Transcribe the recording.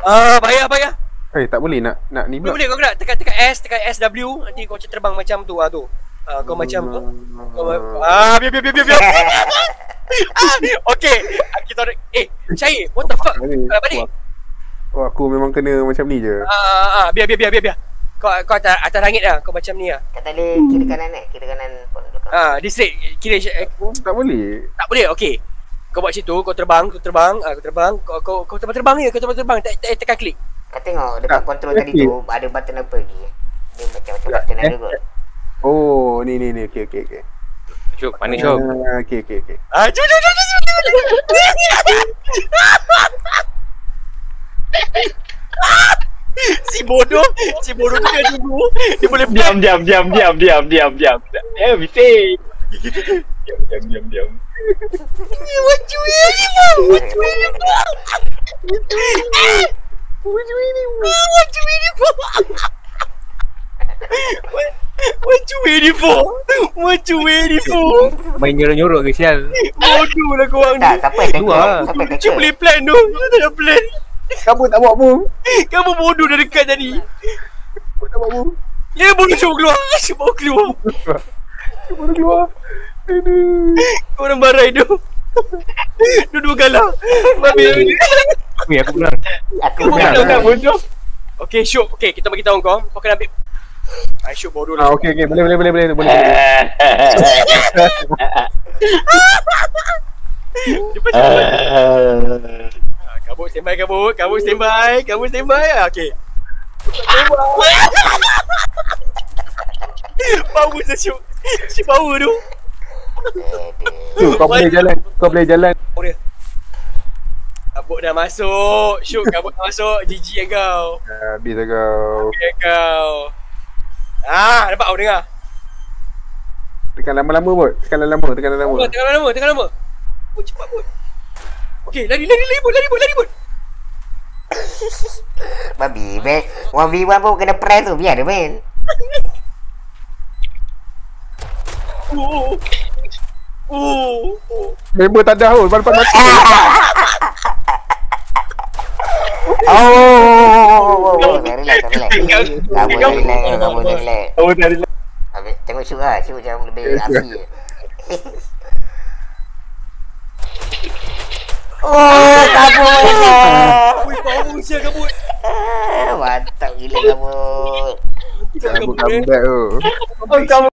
Bayar. Tak boleh nak ni pula. Boleh kau nak tekan S, tekan SW, nanti kau macam terbang macam tu tu. Kau macam tu. Biar. Okay. Kita Syahir, what the fuck? Balik. Aku memang kena macam ni je. Biar. Kau atas langit lah. Kau macam ni lah. Kata dia kiri kanan kiri kanan pun belakang. Di straight. Kira Tak boleh. tak boleh. Okay. Kau buat situ, kau terbang. Kau terbang je. Kau terbang. Tak tekan klik. Kau tengok dekat kontrol tadi tu ada button apa lagi? Dia macam button ada kot. Oh, ni. Okey. Syuk, mana Syuk? Okey. Cuba. Si bodoh tu dia tunggu. Dia boleh Diam. Bising. Diam. Wajib ini po. Main nyorok-nyorok ke sial? Bodoh lah korang ni. Tak, siapa yang tackle? Cuma boleh plan tu. Kita tak nak plan. Kamu tak buat pun. Kamu bodoh dah dekat tadi. Kamu tak buat pun. Ya bodoh cuba keluar. Baru keluar. Aduh. Korang barai tu. Dua-dua galah. Babi. Weh, aku menang. Aku Kamu menang. menang bodoh. Okay Syuk. Okay, kita bagi tahu kau. Kau kena ambil. Syuk bodoh lah. Okey. Boleh. Dia macam kabut standby. Okay. Power je Syuk. Si power tu. Kau boleh jalan. Dia. Kabut dah masuk. Syuk, kabut dah masuk. GG kau. Habis dah kau. Dapat kau dengar. Tekan lama-lama bot. Tekan lama. Tekan lama. Oh, cepat bot. Okay, lari bot. Babi, 1v1 pun kena press tu. Biar dia main. Member tak ada hol. Lepas mati. Relax. Kamu relax. Tengok Syuk lah. Syuk macam lebih api. Kabut. Power siap kabut. Mantap gila kabut. Kamu comeback tu. Kamu